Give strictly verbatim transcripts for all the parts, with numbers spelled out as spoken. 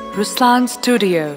Ruslan Studio.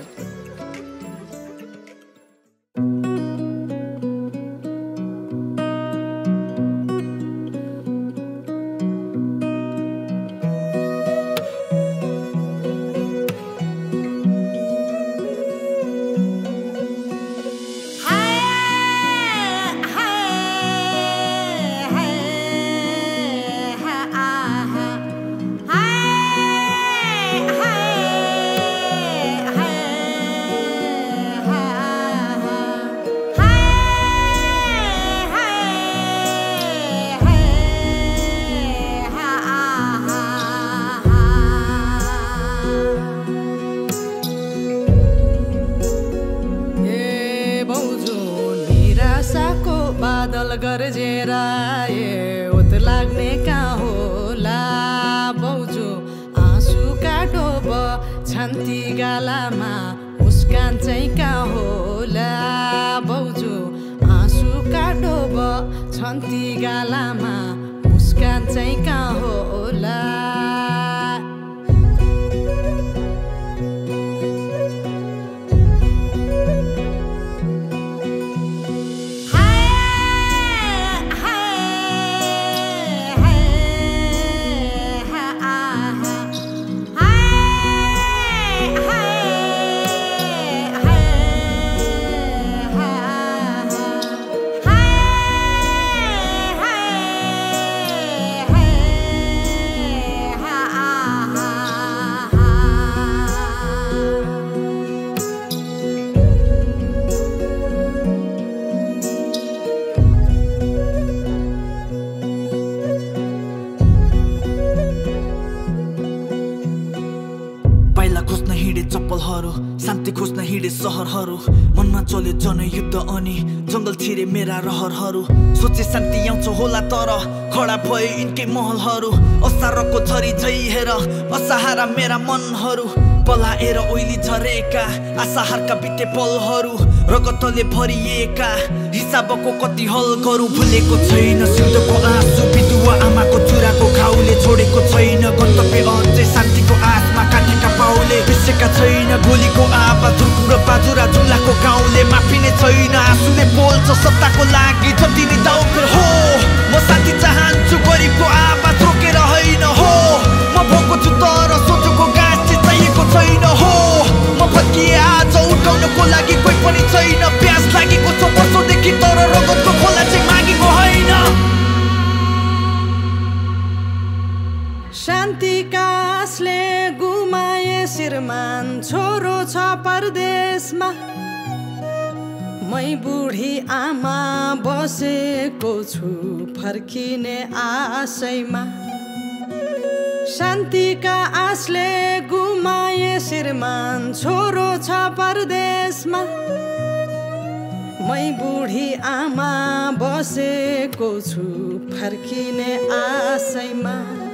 शान्ति खोज्न हिँडे सहरहरू मनमा चल्यो जनयुद्ध अनि जंगल छिरे मेरा रहरहरू सोचे शान्ति आउँछ होला तर खडा भए यिनकै महलहरू असारको झरी झै हेर असहारा मेरा मनहरू पलाएर ओइली झरेका आशाहरका बिते पलहरू रगतले भरिएका हिसाबको कति हल गरौँ भुलेको छैन सिउँदोको आँसु बिधुवा आमाको चुराको घाउले छोडेको छैन गन्तव्य अझै शान्तिको आसमा काटेका पाउले बिर्सेका छैन गोलीको आवाज धुर्कुम र बाजुरा जुम्लाको गाउँले माफिने छैन आँसुले बोल्छ सत्ताको लागि जति नै दाउ फेर हो म शान्ति चाहन्छु गरिबको आवाज रोकेर होइन हो म भोको छु तर सोचेको गाँस चाहिँ चाहिएको छैन हो म फर्किए आज उठाउनको लागि कोही पनि छैन प्यास लागेको छ वर्षौँदेखि तर रगतको खोला चाहिँ मागेको होइन शान्तिका आशले गुमाए श्रीमान छोरो छ परदेशमा मै बुढी आमा बसेको छु फर्किने आशैमा शान्तिका आशले गुमाए श्रीमान छोरो छ परदेशमा मै बुढी आमा बसेको छु फर्किने आशैमा